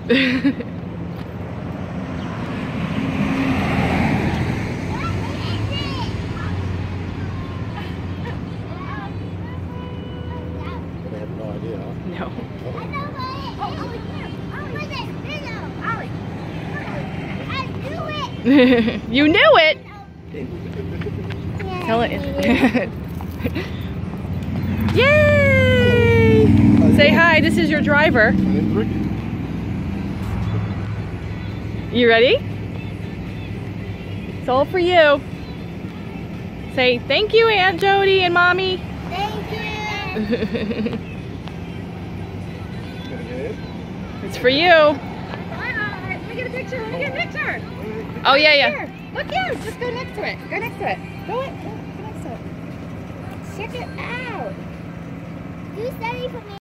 No idea, huh? No. You knew it! Tell it. Yay! Say hi, this is your driver. My name's Ricky. You ready? It's all for you. Say thank you, Aunt Jody and Mommy. Thank you. It's for you. Let me get a picture. Let me get a picture. Oh, yeah, yeah. Here. Look here. Just go next to it. Go next to it. Go next to it. Check it out. You study for me.